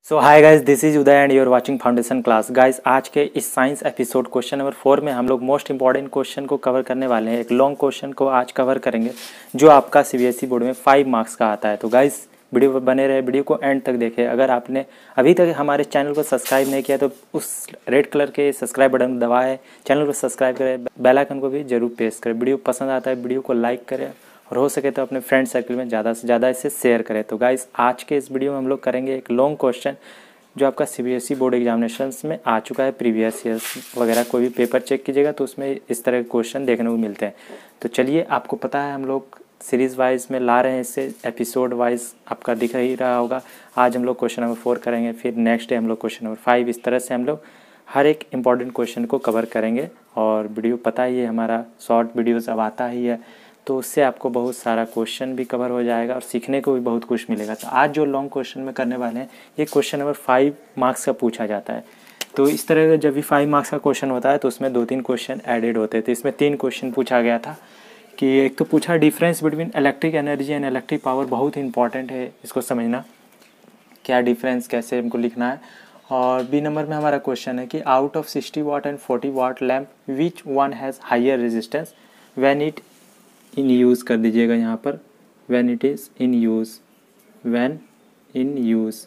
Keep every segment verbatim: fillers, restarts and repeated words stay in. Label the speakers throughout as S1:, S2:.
S1: So hi guys, this is Uday and you are watching foundation class. Guys, आज के इस science episode question number four में हम लोग मोस्ट इंपॉर्टेंट क्वेश्चन को कवर करने वाले हैं। एक लॉन्ग क्वेश्चन को आज कवर करेंगे जो आपका सीबीएसई बोर्ड में फाइव मार्क्स का आता है। तो गाइस, वीडियो पर बने रहे, वीडियो को एंड तक देखें। अगर आपने अभी तक हमारे चैनल को सब्सक्राइब नहीं किया तो उस रेड कलर के सब्सक्राइब बटन दबाएं, चैनल को सब्सक्राइब करें, बेल आइकन को भी जरूर प्रेस करें। वीडियो पसंद आता है वीडियो को लाइक करें और हो सके तो अपने फ्रेंड सर्कल में ज़्यादा से ज़्यादा इसे शेयर करें। तो गाइस, आज के इस वीडियो में हम लोग करेंगे एक लॉन्ग क्वेश्चन जो आपका सीबीएसई बोर्ड एग्जामिनेशंस में आ चुका है। प्रीवियस ईयर्स वगैरह कोई भी पेपर चेक कीजिएगा तो उसमें इस तरह के क्वेश्चन देखने को मिलते हैं। तो चलिए, आपको पता है हम लोग सीरीज़ वाइज में ला रहे हैं, इससे एपिसोड वाइज आपका दिख ही रहा होगा। आज हम लोग क्वेश्चन नंबर फोर करेंगे, फिर नेक्स्ट डे हम लोग क्वेश्चन नंबर फाइव। इस तरह से हम लोग हर एक इम्पॉर्टेंट क्वेश्चन को कवर करेंगे। और वीडियो पता ही है, हमारा शॉर्ट वीडियोज़ अब आता ही है, तो उससे आपको बहुत सारा क्वेश्चन भी कवर हो जाएगा और सीखने को भी बहुत कुछ मिलेगा। तो आज जो लॉन्ग क्वेश्चन में करने वाले हैं, ये क्वेश्चन नंबर फाइव मार्क्स का पूछा जाता है। तो इस तरह का जब भी फाइव मार्क्स का क्वेश्चन होता है तो उसमें दो तीन क्वेश्चन एडेड होते हैं। तो इसमें तीन क्वेश्चन पूछा गया था कि एक तो पूछा difference between electric energy and electric power. बहुत ही इंपॉर्टेंट है इसको समझना, क्या डिफरेंस, कैसे हमको लिखना है। और बी नंबर में हमारा क्वेश्चन है कि out of sixty watt and forty watt lamp which one has higher resistance when it in use कर दीजिएगा यहाँ पर, when it is in use, when in use.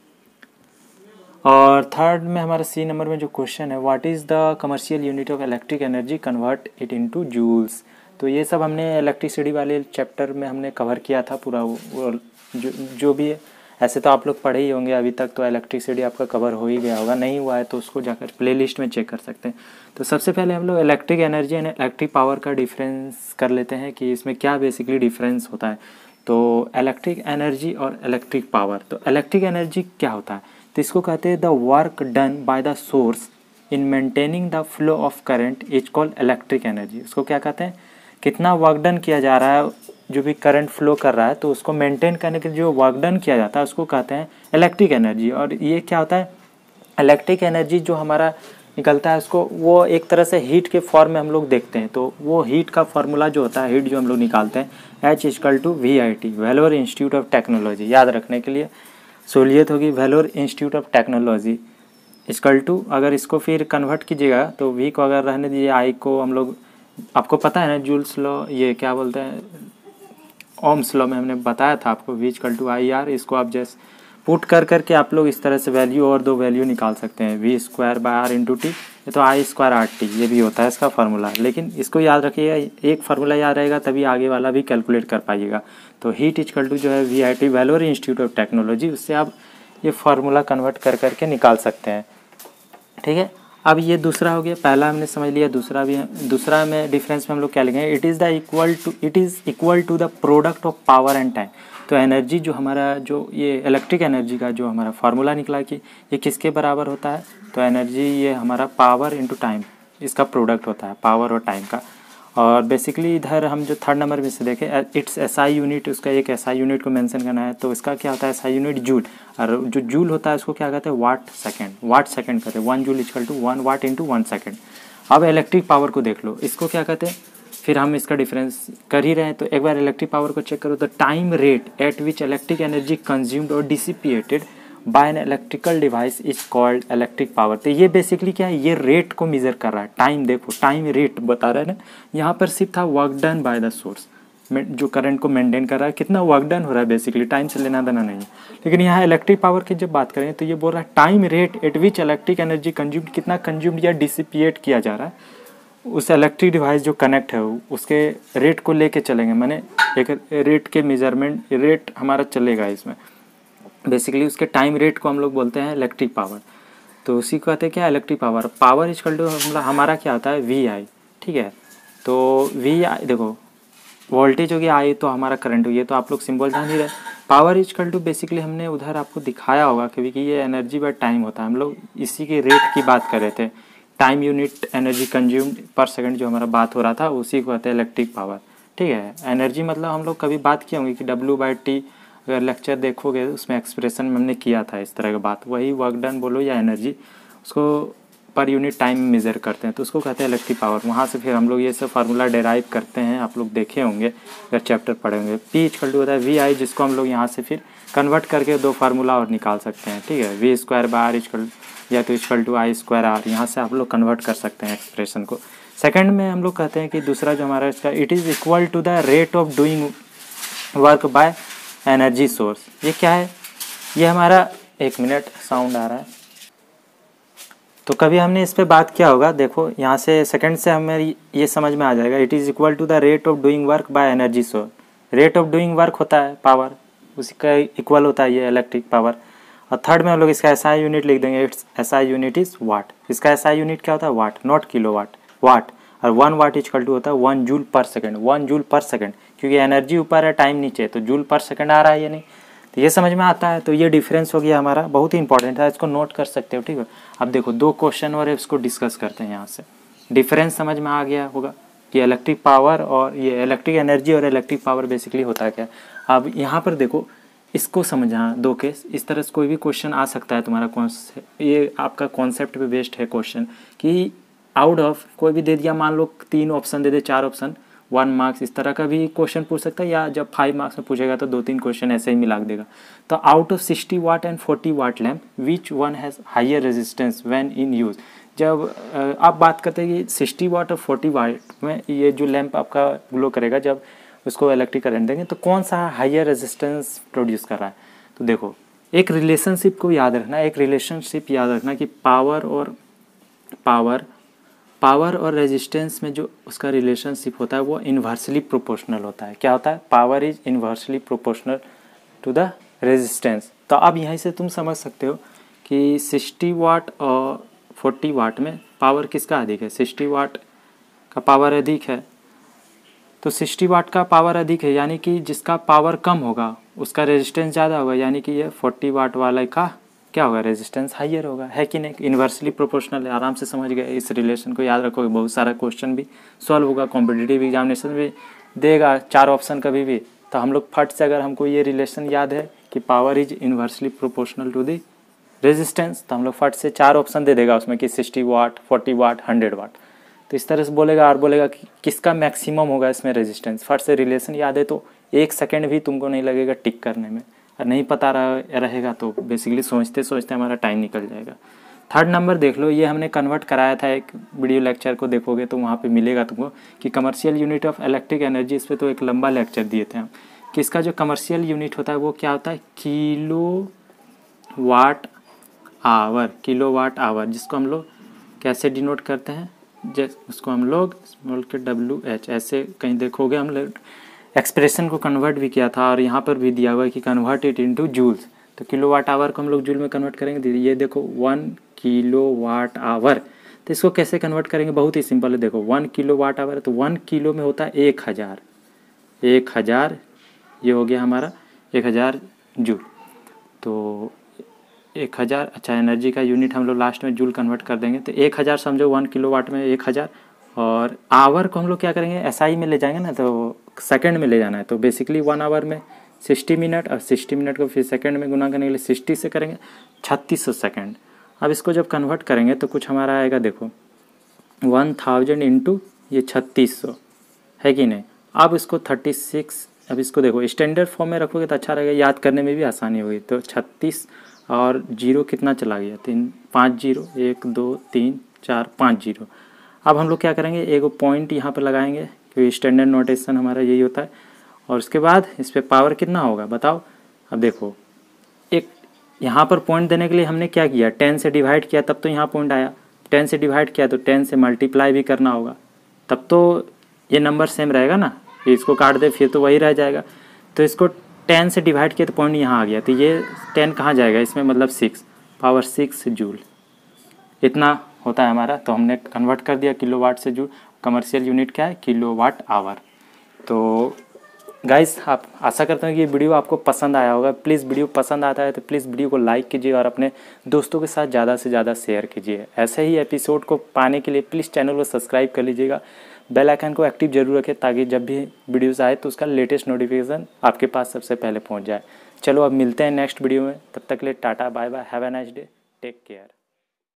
S1: और थर्ड में हमारा सी नंबर में जो क्वेश्चन है, what is the commercial unit of electric energy, convert it into joules. तो ये सब हमने इलेक्ट्रिसिटी वाले चैप्टर में हमने कवर किया था पूरा। वो जो जो भी है, ऐसे तो आप लोग पढ़े ही होंगे अभी तक, तो इलेक्ट्रिसिटी आपका कवर हो ही गया होगा। नहीं हुआ है तो उसको जाकर प्लेलिस्ट में चेक कर सकते हैं। तो सबसे पहले हम लोग electric energy and electric power का डिफरेंस कर लेते हैं कि इसमें क्या बेसिकली डिफरेंस होता है। तो इलेक्ट्रिक एनर्जी और इलेक्ट्रिक पावर, तो इलेक्ट्रिक एनर्जी क्या होता है, तो इसको कहते हैं the work done by the source in maintaining the flow of current is called electric energy. उसको क्या कहते हैं, कितना वर्क डन किया जा रहा है, जो भी करंट फ्लो कर रहा है तो उसको मेंटेन करने के लिए जो वर्क डन किया जाता है उसको कहते हैं इलेक्ट्रिक एनर्जी। और ये क्या होता है, इलेक्ट्रिक एनर्जी जो हमारा निकलता है उसको वो एक तरह से हीट के फॉर्म में हम लोग देखते हैं। तो वो हीट का फार्मूला जो होता है, हीट जो हम लोग निकालते हैं, H equal to V I T, Vellore Institute of Technology. याद रखने के लिए सहूलियत होगी, Vellore Institute of Technology equal to, अगर इसको फिर कन्वर्ट कीजिएगा तो वी को अगर रहने दीजिए, आई को हम लोग, आपको पता है ना जूल्स लॉ, ये क्या बोलते हैं, ओम्स लॉ में हमने बताया था आपको, V equal to I R. इसको आप जैसे पुट कर करके आप लोग इस तरह से वैल्यू और दो वैल्यू निकाल सकते हैं, V square by R into T, ये तो आई स्क्वायर आर टी, ये भी होता है इसका फार्मूला। लेकिन इसको याद रखिएगा, एक फार्मूला याद रहेगा तभी आगे वाला भी कैलकुलेट कर पाइएगा। तो हीट इक्वल टू जो है V I T, Vellore Institute of Technology, उससे आप ये फार्मूला कन्वर्ट कर करके निकाल सकते हैं। ठीक है, अब ये दूसरा हो गया, पहला हमने समझ लिया, दूसरा भी है। दूसरा में डिफरेंस में हम लोग क्या लिखेंगे, it is the equal to, it is equal to the product of power and time. तो एनर्जी जो हमारा, जो ये इलेक्ट्रिक एनर्जी का जो हमारा फार्मूला निकला कि ये किसके बराबर होता है, तो एनर्जी ये हमारा पावर इंटू टाइम, इसका प्रोडक्ट होता है पावर और टाइम का। और बेसिकली इधर हम जो थर्ड नंबर में से देखें, इट्स एसआई यूनिट, उसका एक एसआई यूनिट को मेंशन करना है। तो इसका क्या होता है, एसआई यूनिट जूल, और जो जूल होता है उसको क्या कहते हैं, वाट सेकंड, वाट सेकंड कहते हैं। One joule equal to one watt into one second. अब इलेक्ट्रिक पावर को देख लो, इसको क्या कहते हैं, फिर हम इसका डिफरेंस कर ही रहे हैं तो एक बार इलेक्ट्रिक पावर को चेक करो। The time rate at which electric energy consumed और dissipated by an electrical device is called electric power. तो ये बेसिकली क्या है, ये रेट को मेजर कर रहा है, टाइम, देखो टाइम रेट बता रहा है ना। यहाँ पर सिर्फ था work done by the source, जो करंट को मेंटेन कर रहा है, कितना वर्क डन हो रहा है, बेसिकली टाइम से लेना देना नहीं है। लेकिन यहाँ इलेक्ट्रिक पावर की जब बात करें तो ये बोल रहा है time rate at which electric energy consumed, कितना कंज्यूम्ड या डिसिपिएट किया जा रहा है उस इलेक्ट्रिक डिवाइस जो कनेक्ट है उसके रेट को लेके चलेंगे। मैंने एक रेट के मेजरमेंट, रेट हमारा चलेगा इसमें, बेसिकली उसके टाइम रेट को हम लोग बोलते हैं इलेक्ट्रिक पावर। तो उसी को कहते हैं क्या, electric power. Power equal to हमारा क्या होता है, वी आई। ठीक है, तो वी आई देखो, वोल्टेज हो गया, आई तो हमारा करंट हो गया, तो आप लोग सिंबल जान ही रहे। पावर इक्वल टू बेसिकली हमने उधर आपको दिखाया होगा क्योंकि ये एनर्जी बाय टाइम होता है। हम लोग इसी के रेट की बात कर रहे थे, time unit energy consumed per second जो हमारा बात हो रहा था, उसी को कहते हैं इलेक्ट्रिक पावर। ठीक है, एनर्जी मतलब हम लोग कभी बात किए होंगे कि डब्ल्यू बाई टी, अगर लेक्चर देखोगे उसमें एक्सप्रेशन में हमने किया था इस तरह की बात, वही वर्क डन बोलो या एनर्जी, उसको पर यूनिट टाइम मेज़र करते हैं तो उसको कहते हैं इलेक्ट्रिक पावर। वहाँ से फिर हम लोग ये सब फार्मूला डेराइव करते हैं, आप लोग देखे होंगे अगर चैप्टर पढ़े होंगे। पी इक्वल टू होता है वी आई, जिसको हम लोग यहाँ से फिर कन्वर्ट करके दो फार्मूला और निकाल सकते हैं, ठीक है। V square by R equal या तो equal to I square R, यहाँ से आप लोग कन्वर्ट कर सकते हैं एक्सप्रेशन को। सेकंड में हम लोग कहते हैं कि दूसरा जो हमारा इसका, it is equal to the rate of doing work by energy source. ये क्या है, ये हमारा, एक मिनट साउंड आ रहा है, तो कभी हमने इस पे बात किया होगा। देखो यहाँ से सेकंड से हमें ये समझ में आ जाएगा, it is equal to the rate of doing work by energy source. Rate of doing work होता है पावर, उसी का इक्वल होता है ये इलेक्ट्रिक पावर। और थर्ड में हम लोग इसका एसआई यूनिट लिख देंगे, it's SI unit is watt. इसका एसआई यूनिट क्या होता है, वाट, नॉट किलो वाट, वाट। और वन वाट इक्वल टू होता है one joule per second, one joule per second, क्योंकि एनर्जी ऊपर है टाइम नीचे, तो जूल पर सेकेंड आ रहा है या नहीं, तो ये समझ में आता है। तो ये डिफरेंस हो गया हमारा, बहुत ही इंपॉर्टेंट है, इसको नोट कर सकते हो, ठीक है। अब देखो दो क्वेश्चन और इसको डिस्कस करते हैं। यहाँ से डिफरेंस समझ में आ गया होगा कि इलेक्ट्रिक पावर और ये इलेक्ट्रिक एनर्जी और इलेक्ट्रिक पावर बेसिकली होता है क्या। अब यहाँ पर देखो इसको समझना, दो केस इस तरह से कोई भी क्वेश्चन आ सकता है तुम्हारा, कौन से ये आपका कॉन्सेप्ट पे बेस्ड है क्वेश्चन कि आउट ऑफ कोई भी दे दिया, मान लो तीन ऑप्शन दे दे, चार ऑप्शन, वन मार्क्स, इस तरह का भी क्वेश्चन पूछ सकता है, या जब फाइव मार्क्स में पूछेगा तो दो तीन क्वेश्चन ऐसे ही मिला देगा। तो out of sixty watt and forty watt lamp which one has higher resistance when in use. जब आप बात करते हैं कि सिक्सटी वाट और फोर्टी वाट में ये जो लैम्प आपका ग्लो करेगा, जब उसको इलेक्ट्रिक करंट देंगे तो कौन सा हायर रेजिस्टेंस प्रोड्यूस कर रहा है। तो देखो एक रिलेशनशिप को याद रखना, एक रिलेशनशिप याद रखना कि पावर और पावर पावर और रेजिस्टेंस में जो उसका रिलेशनशिप होता है वो इन्वर्सली प्रोपोर्शनल होता है। क्या होता है, power is inversely proportional to the resistance. तो अब यहीं से तुम समझ सकते हो कि सिक्सटी वाट और फोर्टी वाट में पावर किसका अधिक है, सिक्सटी वाट का पावर अधिक है, तो सिक्सटी वाट का पावर अधिक है, यानी कि जिसका पावर कम होगा उसका रेजिस्टेंस ज़्यादा होगा, यानी कि ये फोर्टी वाट वाला का क्या होगा, रेजिस्टेंस हाइयर होगा, है कि नहीं। इन्वर्सली प्रोपोर्शनल है, आराम से समझ गए, इस रिलेशन को याद रखोगे, बहुत सारा क्वेश्चन भी सॉल्व होगा, कॉम्पिटिटिव एग्जामिनेशन भी देगा चार ऑप्शन कभी भी। तो हम लोग फट से अगर हमको ये रिलेशन याद है कि power is inversely proportional to the resistance, तो हम लोग फट से चार ऑप्शन दे देगा उसमें कि sixty watt, forty watt, hundred watt. तो इस तरह से बोलेगा और बोलेगा कि किसका मैक्सिमम होगा इसमें रेजिस्टेंस। फट से रिलेशन याद है तो एक सेकेंड भी तुमको नहीं लगेगा टिक करने में, और नहीं पता रह, रहेगा तो बेसिकली सोचते सोचते हमारा टाइम निकल जाएगा। थर्ड नंबर देख लो, ये हमने कन्वर्ट कराया था, एक वीडियो लेक्चर को देखोगे तो वहाँ पे मिलेगा तुमको कि commercial unit of electric energy. इस पर तो एक लंबा लेक्चर दिए थे हम कि इसका जो कमर्शियल यूनिट होता है वो क्या होता है, kilowatt hour, kilowatt hour, जिसको हम लोग कैसे डिनोट करते हैं, जैसे उसको हम लोग स्मॉल के डब्ल्यू एच ऐसे कहीं देखोगे, हम लोग एक्सप्रेशन को कन्वर्ट भी किया था और यहाँ पर भी दिया हुआ है कि कन्वर्ट इट इनटू जूल्स। तो किलो वाट आवर को हम लोग जूल में कन्वर्ट करेंगे। ये देखो वन किलो वाट आवर, तो इसको कैसे कन्वर्ट करेंगे, बहुत ही सिंपल है। देखो वन किलो वाट आवर, तो वन किलो में होता है एक हज़ार, एक हज़ार ये हो गया हमारा एक हज़ार जूल। तो एक हज़ार, अच्छा एनर्जी का यूनिट हम लोग लास्ट में जूल कन्वर्ट कर देंगे, तो एक हज़ार समझो वन किलो वाट में एक हज़ार, और आवर को हम लोग क्या करेंगे, एसआई में ले जाएंगे ना, तो सेकंड में ले जाना है। तो बेसिकली वन आवर में सिक्सटी मिनट, और सिक्सटी मिनट को फिर सेकंड में गुना करने के लिए सिक्सटी से करेंगे, छत्तीस सौ सेकेंड। अब इसको जब कन्वर्ट करेंगे तो कुछ हमारा आएगा, देखो वन थाउजेंड इंटू ये छत्तीस सौ, है कि नहीं। अब इसको थर्टी सिक्स, अब इसको देखो स्टैंडर्ड फॉर्म में रखोगे तो अच्छा रहेगा, याद करने में भी आसानी होगी। तो छत्तीस और जीरो कितना चला गया, तीन, पाँच जीरो, एक दो तीन चार पाँच जीरो। अब हम लोग क्या करेंगे, एक पॉइंट यहाँ पर लगाएंगे क्योंकि स्टैंडर्ड नोटेशन हमारा यही होता है, और उसके बाद इस पर पावर कितना होगा बताओ। अब देखो एक यहाँ पर पॉइंट देने के लिए हमने क्या किया, टेन से डिवाइड किया तब तो यहाँ पॉइंट आया, टेन से डिवाइड किया तो टेन से मल्टीप्लाई भी करना होगा, तब तो ये नंबर सेम रहेगा ना। इसको काट दे फिर तो वही रह जाएगा, तो इसको टेन से डिवाइड किया तो पॉइंट यहाँ आ गया, तो ये टेन कहाँ जाएगा इसमें, मतलब सिक्स, पावर सिक्स जूल इतना होता है हमारा। तो हमने कन्वर्ट कर दिया किलो वाट से जूल। कमर्शियल यूनिट क्या है, किलो वाट आवर। तो गाइस आप आशा करता हूँ कि ये वीडियो आपको पसंद आया होगा। प्लीज़ वीडियो पसंद आता है तो प्लीज़ वीडियो को लाइक कीजिए और अपने दोस्तों के साथ ज़्यादा से ज़्यादा शेयर कीजिए। ऐसे ही एपिसोड को पाने के लिए प्लीज़ चैनल को सब्सक्राइब कर लीजिएगा, बेल आइकन को एक्टिव जरूर रखें ताकि जब भी वीडियोस आए तो उसका लेटेस्ट नोटिफिकेशन आपके पास सबसे पहले पहुँच जाए। चलो अब मिलते हैं नेक्स्ट वीडियो में, तब तक के लिए tata bye bye, have a nice day, take care.